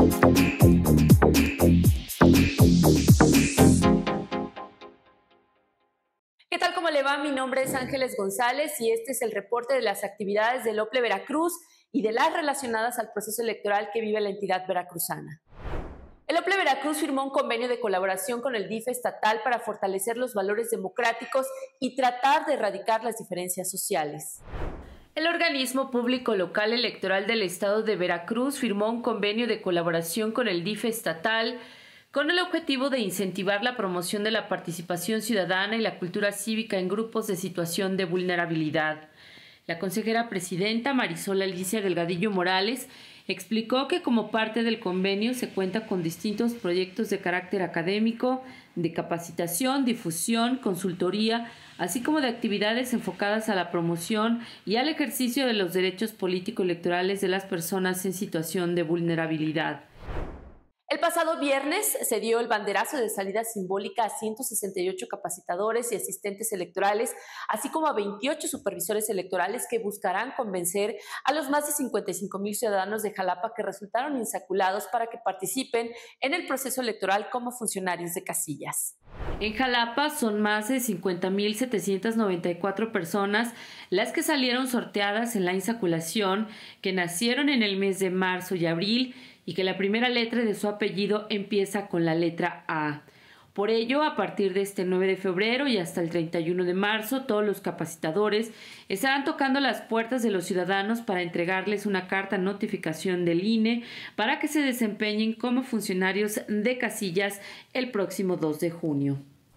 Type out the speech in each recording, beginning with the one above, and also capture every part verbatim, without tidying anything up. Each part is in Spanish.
¿Qué tal? ¿Cómo le va? Mi nombre es Ángeles González y este es el reporte de las actividades del OPLE Veracruz y de las relacionadas al proceso electoral que vive la entidad veracruzana. El OPLE Veracruz firmó un convenio de colaboración con el D I F E estatal para fortalecer los valores democráticos y tratar de erradicar las diferencias sociales. El organismo público local electoral del estado de Veracruz firmó un convenio de colaboración con el D I F E estatal con el objetivo de incentivar la promoción de la participación ciudadana y la cultura cívica en grupos de situación de vulnerabilidad. La consejera presidenta Marisol Alicia Delgadillo Morales explicó que como parte del convenio se cuenta con distintos proyectos de carácter académico, de capacitación, difusión, consultoría, así como de actividades enfocadas a la promoción y al ejercicio de los derechos político-electorales de las personas en situación de vulnerabilidad. El pasado viernes se dio el banderazo de salida simbólica a ciento sesenta y ocho capacitadores y asistentes electorales, así como a veintiocho supervisores electorales que buscarán convencer a los más de cincuenta y cinco mil ciudadanos de Jalapa que resultaron insaculados para que participen en el proceso electoral como funcionarios de casillas. En Jalapa son más de cincuenta mil setecientas noventa y cuatro personas las que salieron sorteadas en la insaculación, que nacieron en el mes de marzo y abril y que la primera letra de su apellido empieza con la letra A. Por ello, a partir de este nueve de febrero y hasta el treinta y uno de marzo, todos los capacitadores estarán tocando las puertas de los ciudadanos para entregarles una carta notificación del I N E para que se desempeñen como funcionarios de casillas el próximo dos de junio.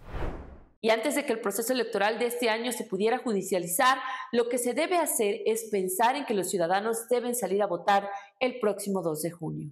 Y antes de que el proceso electoral de este año se pudiera judicializar, lo que se debe hacer es pensar en que los ciudadanos deben salir a votar el próximo dos de junio.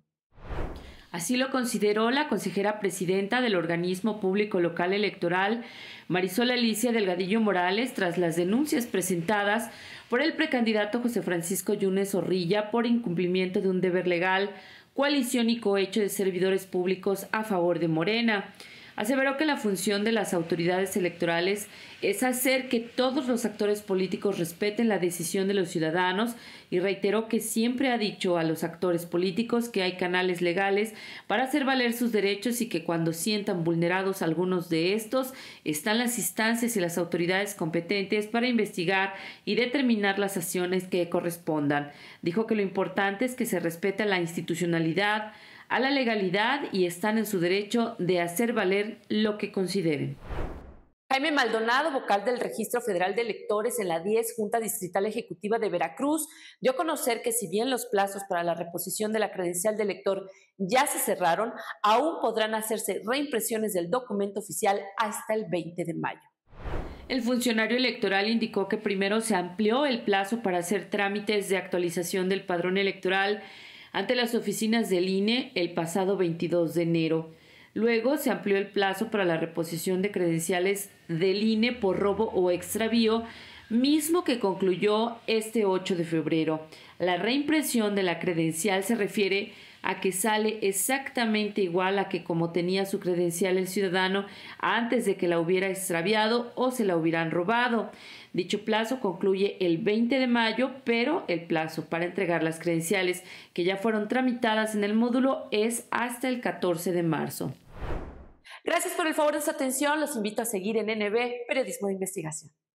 Así lo consideró la consejera presidenta del organismo público local electoral, Marisol Alicia Delgadillo Morales, tras las denuncias presentadas por el precandidato José Francisco Yunes Zorrilla por incumplimiento de un deber legal, coalición y cohecho de servidores públicos a favor de Morena. Aseveró que la función de las autoridades electorales es hacer que todos los actores políticos respeten la decisión de los ciudadanos y reiteró que siempre ha dicho a los actores políticos que hay canales legales para hacer valer sus derechos y que cuando sientan vulnerados algunos de estos, están las instancias y las autoridades competentes para investigar y determinar las acciones que correspondan. Dijo que lo importante es que se respete la institucionalidad, a la legalidad y están en su derecho de hacer valer lo que consideren. Jaime Maldonado, vocal del Registro Federal de Electores en la diez Junta Distrital Ejecutiva de Veracruz, dio a conocer que si bien los plazos para la reposición de la credencial de elector ya se cerraron, aún podrán hacerse reimpresiones del documento oficial hasta el veinte de mayo. El funcionario electoral indicó que primero se amplió el plazo para hacer trámites de actualización del padrón electoral ante las oficinas del I N E el pasado veintidós de enero. Luego se amplió el plazo para la reposición de credenciales del I N E por robo o extravío, mismo que concluyó este ocho de febrero. La reimpresión de la credencial se refiere a que sale exactamente igual a que como tenía su credencial el ciudadano antes de que la hubiera extraviado o se la hubieran robado. Dicho plazo concluye el veinte de mayo, pero el plazo para entregar las credenciales que ya fueron tramitadas en el módulo es hasta el catorce de marzo. Gracias por el favor de su atención. Los invito a seguir en N B, Periodismo de Investigación.